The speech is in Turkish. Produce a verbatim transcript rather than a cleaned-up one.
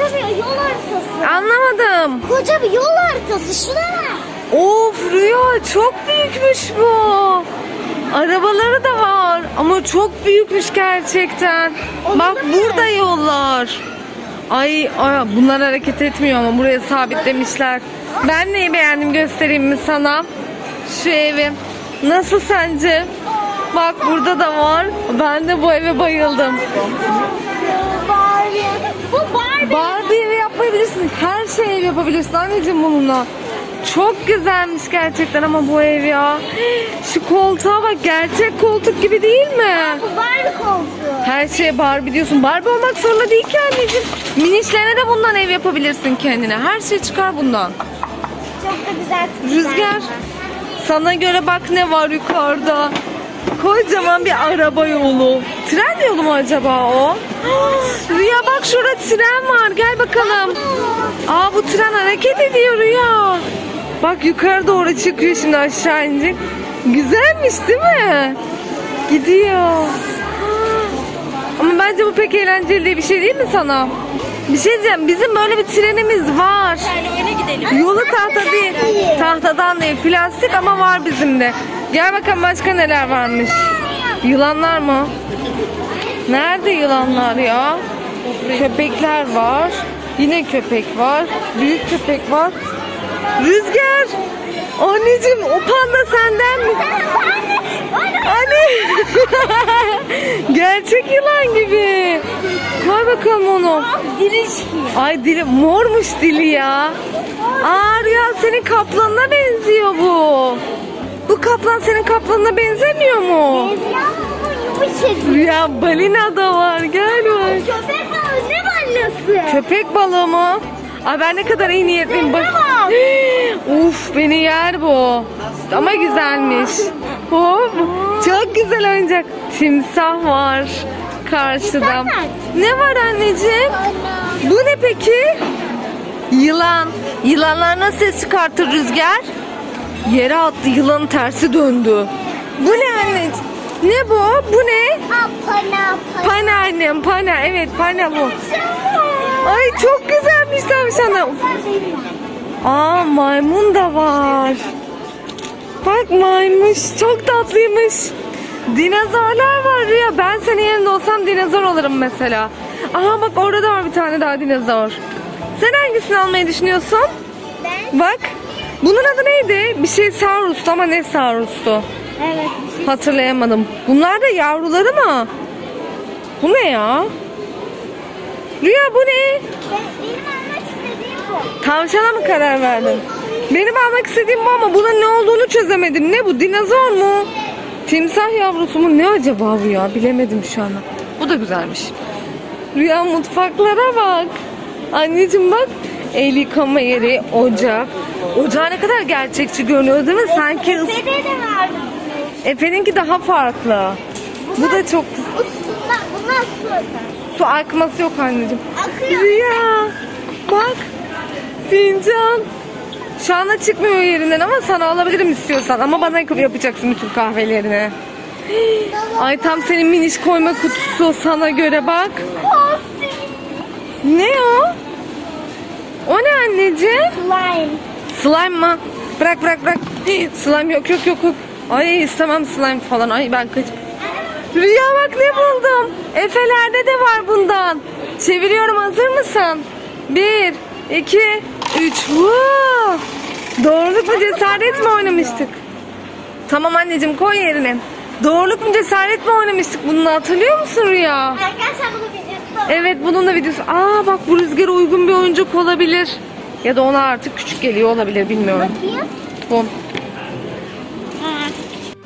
koca bir yol haritası. Anlamadım. Koca bir yol haritası. Şuna bak. Of Rüya, çok büyükmüş bu. Arabaları da var ama çok büyükmüş gerçekten. Bak burada yollar. Ay, ay bunlar hareket etmiyor ama buraya sabitlemişler. Ben neyi beğendim göstereyim mi sana? Şu evi. Nasıl sence? Bak burada da var. Ben de bu eve bayıldım. Barbie. Bu Barbie. Barbie evi yapabilirsin. Her şey ev yapabilirsin anneciğim bununla. Çok güzelmiş gerçekten ama bu ev ya. Şu koltuğa bak, gerçek koltuk gibi değil mi? Bu Barbie koltuğu. Her şeye Barbie diyorsun. Barbie olmak zorunda değil ki anneciğim. Minişlerine de bundan ev yapabilirsin kendine. Her şey çıkar bundan. Çok da güzel. Rüzgar, sana göre bak ne var yukarıda. Kocaman bir araba yolu. Tren yolu mu acaba o? Rüya bak, şurada tren var. Gel bakalım. Aa, bu tren hareket ediyor Rüya. Bak yukarı doğru çıkıyor, şimdi aşağı inecek. Güzelmiş değil mi? Gidiyor. Ama bence bu pek eğlenceli bir şey değil mi sana? Bir şey diyeceğim, bizim böyle bir trenimiz var. Öyle gidelim. Yolu tahta değil, tahtadan değil, plastik ama var bizim de. Gel bakalım başka neler varmış. Yılanlar mı? Nerede yılanlar ya? Köpekler var. Yine köpek var. Büyük köpek var. Rüzgar. Anneciğim, o panda senden mi? Anne. Gerçek yılan gibi. Koy bakalım onu. Ay dili mormuş dili ya. Aa Rüya, senin kaplanına benziyor bu. Bu kaplan senin kaplanına benzemiyor mu? Rüya, balina da var. Gel bak. Köpek balığı, ne balinası? Köpek balığı mı? Ay ben ne kadar iyi niyetliyim bak. Uf, beni yer bu. Ama güzelmiş. Hop. Çok güzel oyuncak. Timsah var karşıda. Ne var anneciğim? Bu ne peki? Yılan. Yılanlar nasıl ses çıkartır Rüzgar? Yere attı, yılanın tersi döndü. Bu ne anneciğim? Ne bu? Bu ne? Aa, pana, pana. Pana annem, pana. Evet, pana bu. Ay çok güzelmiş tavşanı. Aa, maymun da var. Bak maymuş, çok tatlıymış. Dinozorlar var Rüya. Ben senin yerinde olsam dinozor olurum mesela. Aha bak, orada da var bir tane daha dinozor. Sen hangisini almayı düşünüyorsun? Ben. Bak. Bunun adı neydi? Bir şey Saurus'tu ama ne Saurus'tu? Evet. Bir şey. Hatırlayamadım. Bunlar da yavruları mı? Bu ne ya? Rüya, bu ne? Ben, benim almak istediğim bu. Tavşana mı karar verdin? Benim almak istediğim bu ama bunun ne olduğunu çözemedim. Ne bu? Dinozor mu? Timsah yavrusu mu? Ne acaba bu ya? Bilemedim şu anda. Bu da güzelmiş. Rüya, mutfaklara bak. Anneciğim bak. El yıkama yeri, ocak. Ocağı ne kadar gerçekçi görünüyor değil mi? Sanki ıs... Efe'de de vardı. Efe'ninki daha farklı. Bu da çok... Bunlar, bunlar su öter. Su akması yok anneciğim. Akıyor. Rüya. Bak. Fincan. Şu anda çıkmıyor yerinden ama sana alabilirim istiyorsan. Ama bana yapacaksın bütün kahvelerini. Ay tam senin miniş koyma kutusu sana göre bak. Ne o? O ne anneciğim? Slime. Slime mı? Bırak bırak bırak. Slime yok yok yok yok. Ay istemem slime falan. Ay ben kaç. Rüya bak ne buldum. Efelerde de var bundan. Çeviriyorum, hazır mısın? Bir, iki, üç. Wow. Doğruluk mu cesaret mi oynamıştık? Tamam anneciğim, koy yerine. Doğruluk mu cesaret mi oynamıştık bununla, hatırlıyor musun Rüya? Arkadaşlar bunun videosu. Evet, bunun da videosu. Aa bak, bu Rüzgar'a uygun bir oyuncak olabilir. Ya da ona artık küçük geliyor olabilir, bilmiyorum. Bakayım. Bu.